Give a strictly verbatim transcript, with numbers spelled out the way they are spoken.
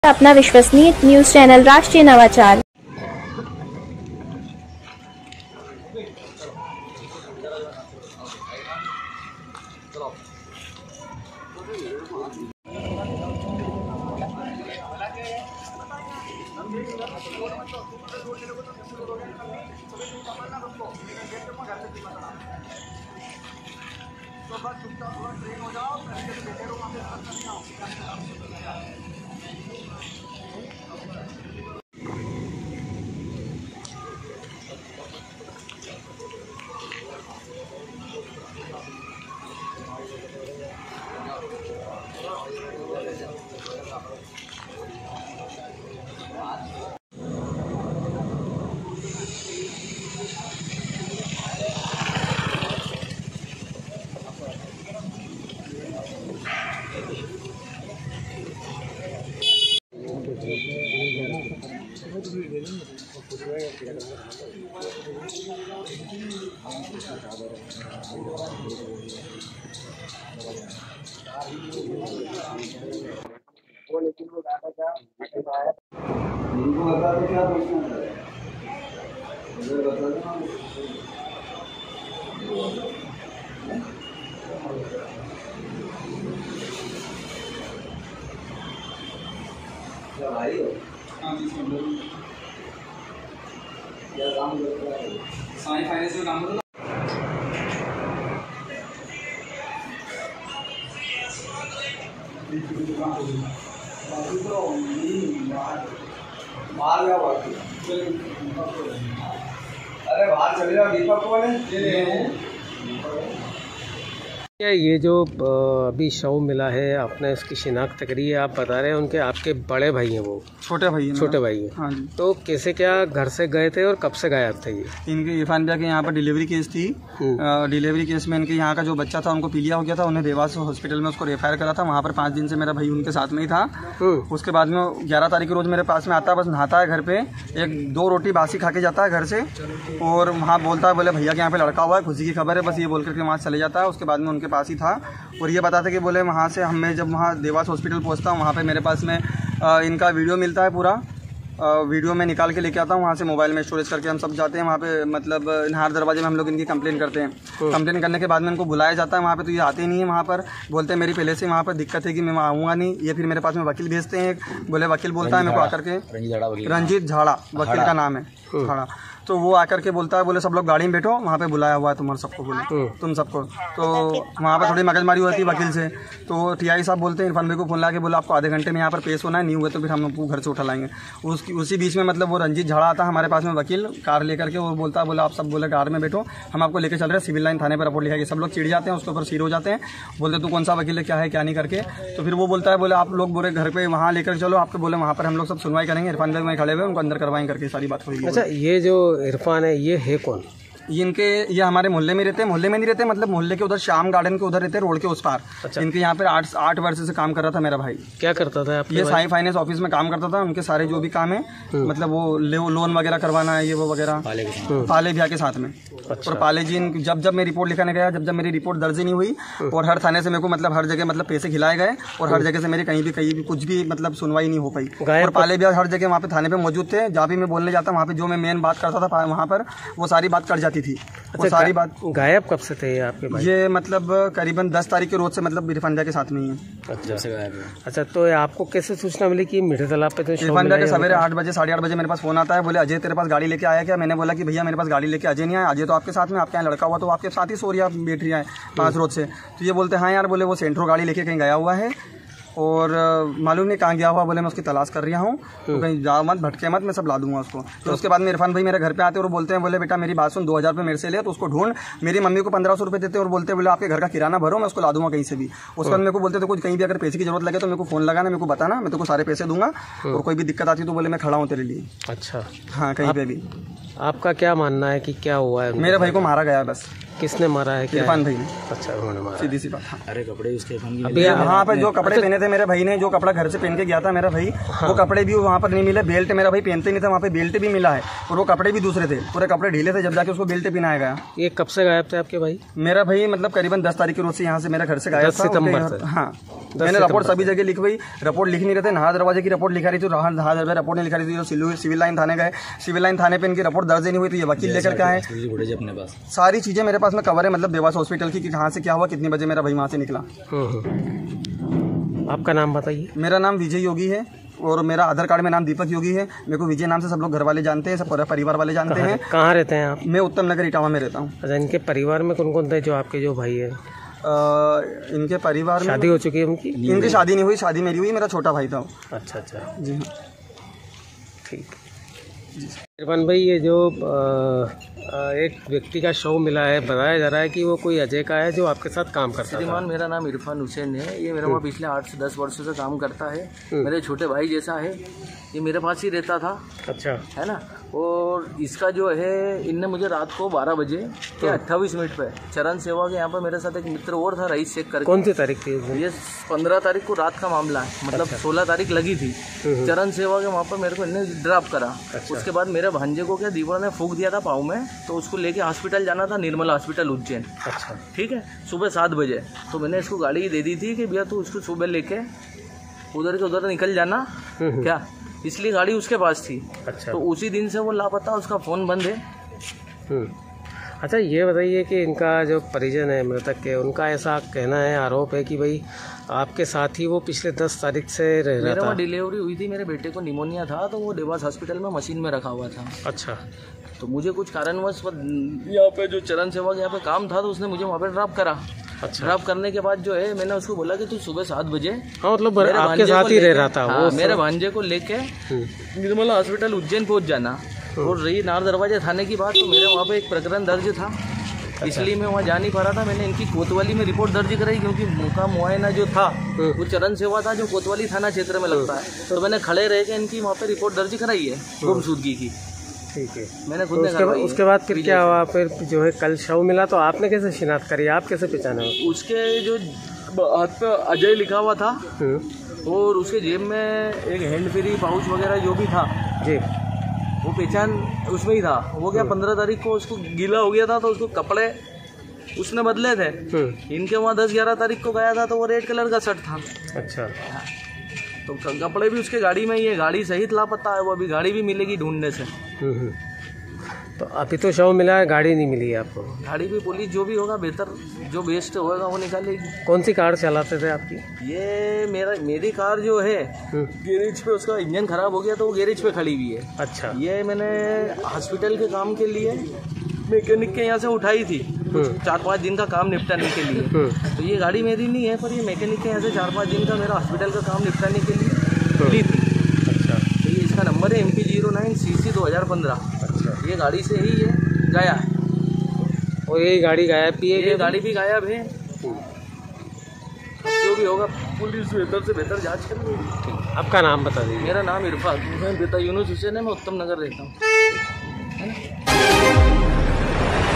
अपना विश्वसनीय news channel राष्ट्रीय नवाचार। तो बस चुपचाप थोड़ा ट्रेन हो जाओ, बैठे रहो वहाँ पे। वो लेकिन वो ज्यादा क्या उनको बता दो क्या पूछना है, मुझे बता दो क्या भाई हो? हाँ जी सुन लो। क्या काम करता है? साई फाइनेंस में काम करता है। बाहर क्या बात है? अरे बाहर चले जाओ। दीपक कौन है? ये जो अभी शव मिला है, आपने इसकी शिनाख्त करी है, आप बता रहे हैं उनके आपके बड़े भाई हैं, वो छोटे भाई हैं। छोटे भाई हैं। हाँ जी। तो कैसे क्या घर से गए थे और कब से गायब थे ये? इनके इरफान भैया के यहाँ पर डिलीवरी केस थी। डिलीवरी केस में इनके यहाँ का जो बच्चा था उनको पीलिया हो गया था, उन्हें देवास हॉस्पिटल में उसको रेफर करा था। वहाँ पर पाँच दिन से मेरा भाई उनके साथ में ही था। उसके बाद में ग्यारह तारीख के रोज मेरे पास में आता है, बस नहाता है घर पे, एक दो रोटी बासी खा के जाता है घर से, और वहाँ बोलता है बोले भैया के यहाँ पे लड़का हुआ है, खुशी की खबर है, बस ये बोल करके वहाँ चले जाता है। उसके बाद में उनके पास ही था और ये बताते कि बोले वहाँ से हमें जब वहाँ देवास हॉस्पिटल पहुँचता हूँ, वहाँ पे मेरे पास में आ, इनका वीडियो मिलता है पूरा। आ, वीडियो में निकाल के लेके आता हूँ वहाँ से, मोबाइल में स्टोरेज करके हम सब जाते हैं वहाँ पे, मतलब नाहर दरवाजे में हम लोग इनकी कंप्लेन करते हैं। कंप्लेन करने के बाद में इनको बुलाया जाता है वहाँ पे, तो ये आते नहीं है वहाँ पर, बोलते हैं मेरी पहले से वहाँ पर दिक्कत है कि मैं वहाँ आऊँगा नहीं। ये फिर मेरे पास में वकील भेजते हैं, बोले वकील बोलता है मेरे को आकर के, रंजीत झाड़ा वकील का नाम है, झाड़ा। तो वो आकर के बोलता है बोले सब लोग गाड़ी में बैठो, वहाँ पे बुलाया हुआ है तुम्हारे सबको, बोले तुम सबको। तो वहाँ पर थोड़ी मगजमारी होती है वकील से। तो टीआई साहब बोलते हैं इरफान भाई को फोन ला के, बोला आपको आधे घंटे में यहाँ पर पेश होना है, नहीं हुआ तो फिर हम आपको घर से उठा लाएंगे। उसकी उसी बीच में मतलब वो रंजीत झाड़ा आता हमारे पास में वकील कार लेकर के, वो बोलता है बोला आप सब बोले कार में बैठो, हम आपको लेकर चल रहे हैं सिविल लाइन थाने पर रिपोर्ट लिखाएंगे। सब लोग चिढ़ जाते हैं, उसके ऊपर सीर हो जाते हैं, बोलते तू कौन सा वकील है, क्या है क्या नहीं करके। तो फिर वो बोलता है बोले आप लोग बोले घर पे वहाँ लेकर चलो, आपको बोले वहाँ पर हम लोग सब सुनवाई करेंगे। इरफान भाई वहीं खड़े हुए, उनको अंदर करवाएंगे करके सारी बात हुई। अच्छा, ये जो इरफान है ये है कौन? ये इनके ये हमारे मोहल्ले में रहते हैं, मोहल्ले में नहीं रहते, मतलब मोहल्ले के उधर शाम गार्डन के उधर रहते हैं, रोड के उस पार। अच्छा। इनके यहाँ पे आठ आठ वर्ष से काम कर रहा था मेरा भाई। क्या करता था आपके? ये साई फाइनेंस ऑफिस में काम करता था। उनके सारे जो भी काम है, मतलब वो लोन वगैरह करवाना है, ये वो वगैरह पाले भैया के साथ में। और पाले जी जब जब मैं रिपोर्ट लिखाने गया, जब जब मेरी रिपोर्ट दर्ज नहीं हुई, और हर थाने से मेरे को मतलब हर जगह मतलब पैसे खिलाए गए, और हर जगह से मेरी कहीं भी कहीं भी कुछ भी मतलब सुनवाई नहीं हो पाई। और पाले भैया हर जगह वहाँ पे थाने पे मौजूद थे, जहाँ भी मैं बोलने जाता वहाँ पे जो मैं मेन बात करता था वहाँ पर वो सारी बात कट जाती थी। अच्छा, सारी बात। गायब कब से थे ये आपके भाई? ये मतलब करीबन दस तारीख के रोज से मतलब इरफान भैया के साथ में ही है। अच्छा से गायब है। अच्छा, तो आपको कैसे सूचना मिली कि मीठे तालाब पे? तो इरफान भैया के सवेरे आठ बजे साढ़े आठ बजे मेरे पास फोन आता है, बोले अजय तेरे पास गाड़ी लेके आया क्या? मैंने बोला कि भैया मेरे पास गाड़ी लेके अजय नहीं आया, अजय तो आपके साथ में, आपके यहाँ लड़का हुआ तो आपके साथ ही सो रही है बैठ रही है पाँच रोज से। तो ये बोलते हाँ यार, बोले वो सेंट्रो गाड़ी लेके कहीं गया हुआ है और मालूम नहीं कहाँ गया हुआ, बोले मैं उसकी तलाश कर रहा हूँ, तो कहीं जा मत, भटके मत, मैं सब ला दूंगा उसको। तो उसके बाद में इरफान भाई मेरे घर पे आते हैं और बोलते हैं बोले बेटा मेरी बात सुन, दो हज़ार रुपये मेरे से ले, तो उसको ढूंढ। मेरी मम्मी को पंद्रह सौ रुपये देते और बोलते बोले आपके घर का किराना भरो, मैं उसको ला दूंगा कहीं से भी। उसके बाद मेरे को बोलते तो कुछ कहीं भी अगर पैसे की जरूरत लगे तो मेरे को फोन लगाना, मेरे को बताना, मैं तेरे को सारे पैसे दूंगा, और कोई भी दिक्कत आती तो बोले मैं खड़ा हूँ तेरे लिए। अच्छा, हाँ, कहीं पे भी। आपका क्या मानना है कि क्या हुआ है? मेरे भाई को मारा गया है बस। किसने मारा है? क्या इरफान भाई ने। अच्छा, उन्होंने मारा, सीधी सी बात। हाँ। अरे कपड़े उसके अभी वहाँ पे जो कपड़े पहने थे मेरे भाई ने, जो कपड़ा घर से पहन के गया था मेरा भाई, वो कपड़े भी वहाँ पर नहीं मिले। बेल्ट मेरा भाई पहनते नहीं था, वहाँ पे बेल्ट भी मिला है और वो कपड़े भी दूसरे थे, पूरे कपड़े ढीले थे, जब जाके उसको बेल्ट पहनाया गया। ये कब से गायब थे आपके भाई? मेरा भाई मतलब करीबन दस तारीख की रोज से यहाँ से मेरे घर से गायब था। सितंबर से? हाँ, मैंने रिपोर्ट सभी जगह लिखवाई, रिपोर्ट लिख नहीं रहे थे। नहा दरवाजे की रिपोर्ट लिखा रही थी, नहा दरवाजे रिपोर्ट नहीं लिखा रही थी। सिविल लाइन थाने गए, सिविल लाइन थाने पे इनकी रिपोर्ट दर्ज नहीं हुई थी। ये वकील लेकर के आए, अपने पास सारी चीजें मेरे पास में कवर है, मतलब देवास हॉस्पिटल की, कि कहाँ से क्या हुआ, कितने बजे मेरा भाई वहाँ से निकला। आपका नाम बताइए। मेरा नाम विजय योगी है और मेरा आधार कार्ड में नाम दीपक योगी है। मेरे को विजय नाम से सब लोग घर वाले जानते हैं, सब पूरा परिवार वाले जानते हैं। कहाँ रहते हैं आप? मैं उत्तम नगर इटावा में रहता हूँ। अच्छा, इनके परिवार में कौन कौन थे जो आपके जो भाई है? इनके परिवार में शादी हो चुकी है उनकी? इनकी शादी नहीं हुई, शादी मेरी हुई, मेरा छोटा भाई था। अच्छा अच्छा, जी हाँ, ठीक। इरफान भाई, ये जो आ, एक व्यक्ति का शव मिला है, बताया जा रहा है कि वो कोई अजय का है जो आपके साथ काम करता है। श्रीमान, मेरा नाम इरफान हुसैन है। ये मेरा वहाँ पिछले आठ से दस वर्षों से काम करता है, मेरे छोटे भाई जैसा है। ये मेरे पास ही रहता था। अच्छा, है ना। और इसका जो है, इनने मुझे रात को बारह बजे के अट्ठाईस मिनट पे चरण सेवा के यहाँ पर मेरे साथ एक मित्र और था, रईस शेख करके। कौन सी तारीख थी? ये पंद्रह तारीख को रात का मामला है, मतलब सोलह तारीख लगी थी। चरण सेवा के वहाँ पर मेरे को इन्हें ड्रॉप करा। उसके बाद मेरे भांजे को क्या दीवार ने फूंक दिया था पाँव में, तो उसको लेके हॉस्पिटल जाना था, निर्मला हॉस्पिटल उज्जैन। अच्छा, ठीक है, सुबह सात बजे। तो मैंने इसको गाड़ी दे दी थी कि भैया तू उसको सुबह लेके उधर के उधर निकल जाना, क्या, इसलिए गाड़ी उसके पास थी। अच्छा, तो उसी दिन से वो लापता, उसका फ़ोन बंद है। अच्छा, ये बताइए कि इनका जो परिजन है मृतक के, उनका ऐसा कहना है, आरोप है कि भाई आपके साथ ही वो पिछले दस तारीख से रह रहा मेरा था। वहाँ डिलीवरी हुई थी, मेरे बेटे को निमोनिया था, तो वो देवास हॉस्पिटल में मशीन में रखा हुआ था। अच्छा, तो मुझे कुछ कारणवश यहाँ पे जो चरण सेवा के यहाँ पे काम था, तो उसने मुझे वहाँ पे ड्रॉप करा। अच्छा, ड्रॉप करने के बाद जो है, मैंने उसको बोला कि तू सुबह सात बजे, हाँ, मतलब आपके साथ ही रह रहा था हाँ, वो। मेरे भांजे को लेके निर्मला हॉस्पिटल उज्जैन पहुँच जाना। और रही नार दरवाजे थाने की बात, तो मेरे वहाँ पे एक प्रकरण दर्ज था, इसलिए मैं वहाँ जा नहीं पा रहा था। मैंने इनकी कोतवाली में रिपोर्ट दर्ज कराई, क्योंकि उनका मुआयना जो था वो चरण सेवा था, जो कोतवाली थाना क्षेत्र में लगता है। तो मैंने खड़े रह के इनकी वहाँ पे रिपोर्ट दर्ज कराई है गुमशुदगी की। ठीक है, मैंने खुद तो ने उसके, करवाई है। उसके बाद फिर क्या हुआ? फिर जो है कल शव मिला, तो आपने कैसे शिनाख्त करी? आप कैसे पहचाने? उसके जो हाथ पे अजय लिखा हुआ था, और उसके जेब में एक हैंड फ्री पाउच वगैरह जो भी था जी, वो पहचान उसमें ही था। वो क्या पंद्रह तारीख को उसको गीला हो गया था, तो उसको कपड़े उसने बदले थे। इनके वहाँ दस ग्यारह तारीख को गया था, तो वो रेड कलर का शर्ट था। अच्छा, तो कपड़े भी उसके गाड़ी में ही है, गाड़ी सहित लापता है वो। अभी गाड़ी भी मिलेगी ढूंढने से। तो अभी तो शव मिला है, गाड़ी नहीं मिली है आपको? गाड़ी भी पुलिस जो भी होगा बेहतर, जो बेस्ट होगा वो निकालेगी। कौन सी कार चलाते थे आपकी? ये मेरा मेरी कार जो है गैरेज पे, उसका इंजन खराब हो गया, तो वो गैरेज पे खड़ी हुई है। अच्छा, ये मैंने हॉस्पिटल के काम के लिए मैकेनिक के यहाँ से उठाई थी, चार पाँच दिन का काम निपटाने के लिए। तो ये गाड़ी मेरी नहीं है, पर ये मैकेनिक के यहाँ से चार पाँच दिन का मेरा हॉस्पिटल का काम निपटाने के लिए ली थी। अच्छा, तो ये इसका नंबर है M P zero nine C C दो हज़ार पंद्रह। अच्छा, ये गाड़ी से ही ये गया है, और ये गाड़ी गायब भी है? ये गाड़ी भी गायब है। जो भी होगा पुलिस बेहतर से बेहतर जांच करेगी। आपका नाम बता दीजिए। मेरा नाम इरफान हुसैन, पिता यूनुस हुसैन है, मैं उत्तम नगर रहता हूँ।